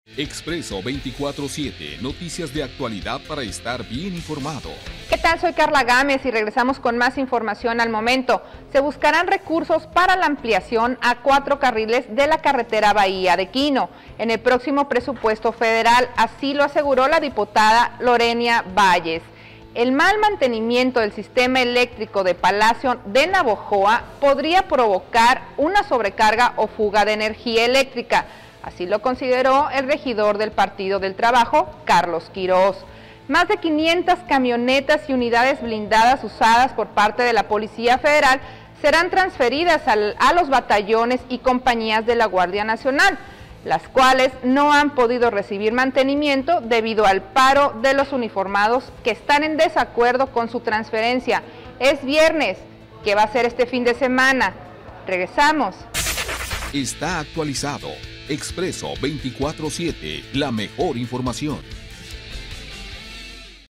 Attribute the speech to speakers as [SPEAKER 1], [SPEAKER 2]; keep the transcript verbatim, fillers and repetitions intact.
[SPEAKER 1] Expreso veinticuatro siete, noticias de actualidad para estar bien informado.
[SPEAKER 2] ¿Qué tal? Soy Carla Gámez y regresamos con más información al momento. Se buscarán recursos para la ampliación a cuatro carriles de la carretera Bahía de Quino en el próximo presupuesto federal, así lo aseguró la diputada Lorenia Valles. El mal mantenimiento del sistema eléctrico de Palacio de Navojoa podría provocar una sobrecarga o fuga de energía eléctrica. Así lo consideró el regidor del Partido del Trabajo, Carlos Quirós. Más de quinientas camionetas y unidades blindadas usadas por parte de la Policía Federal serán transferidas al, a los batallones y compañías de la Guardia Nacional, las cuales no han podido recibir mantenimiento debido al paro de los uniformados que están en desacuerdo con su transferencia. Es viernes, ¿qué va a ser este fin de semana? Regresamos.
[SPEAKER 1] Está actualizado. Expreso veinticuatro siete, la mejor información.